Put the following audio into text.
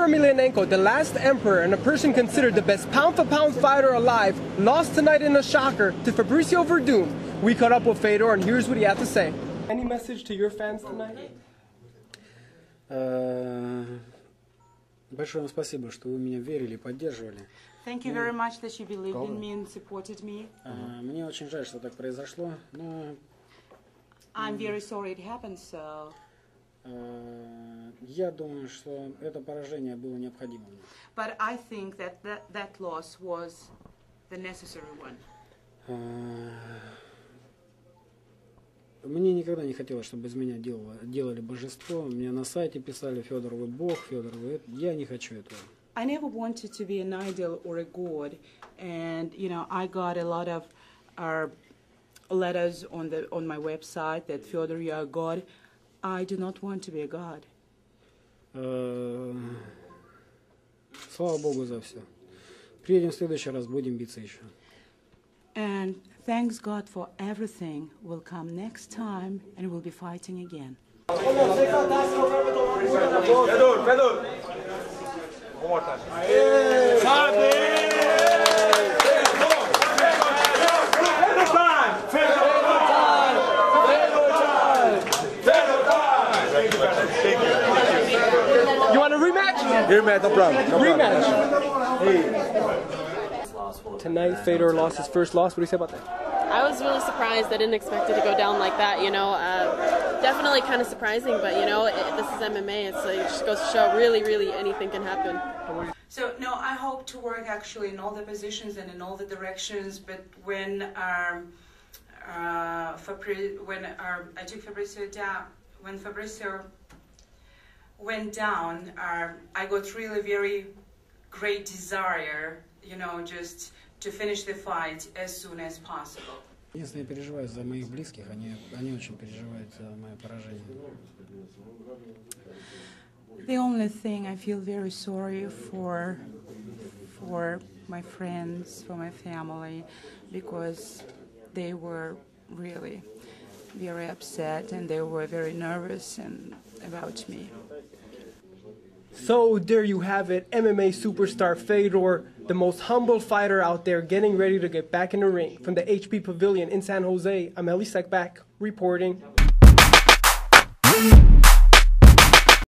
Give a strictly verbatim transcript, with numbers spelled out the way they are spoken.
Emelianenko, the last emperor and a person considered the best pound-for-pound fighter alive, lost tonight in a shocker to Fabricio Werdum. We caught up with Fedor, and here's what he had to say. Any message to your fans tonight? Большое вам спасибо, что вы меня верили, поддерживали. Thank you very much that you believed in me and supported me. Мне очень жаль, что так произошло, но I'm very sorry it happened so. Я думаю, что это поражение было необходимым. But I think that that, that loss was the necessary one. Мне никогда не хотелось, чтобы из меня делало, делали божество. Мне на сайте писали: Федор, вы Бог, Федор, вы это. Я не хочу этого. I never wanted to be an idol or a god, and you know I got a lot of uh, letters on the on my website that Fyodor, you are a god. I do not want to be a god. Слава Богу за все. Приедем в следующий раз, будем биться еще. And thanks God for everything. We'll come next time and we'll be fighting again. Fedor, Fedor. One more time. You want a rematch? Rematch, no problem. No rematch. Hey. Tonight, Fedor lost his first loss. What do you say about that? I was really surprised. I didn't expect it to go down like that, you know. Uh, definitely kind of surprising, but, you know, it, this is M M A. It's like, it just goes to show really, really anything can happen. So, no, I hope to work actually in all the positions and in all the directions, but when um, uh, Fabri when uh, I took Fabricio down, when Fabricio went down, uh, I got really very great desire, you know, just to finish the fight as soon as possible. Если я переживаю за моих близких, они, они очень переживают за мое поражение. The only thing I feel very sorry for, for my friends, for my family, because they were really very upset and they were very nervous and about me. So there you have it, M M A superstar Fedor, the most humble fighter out there, getting ready to get back in the ring. From the H P Pavilion in San Jose, I'm Elie Seckbach reporting.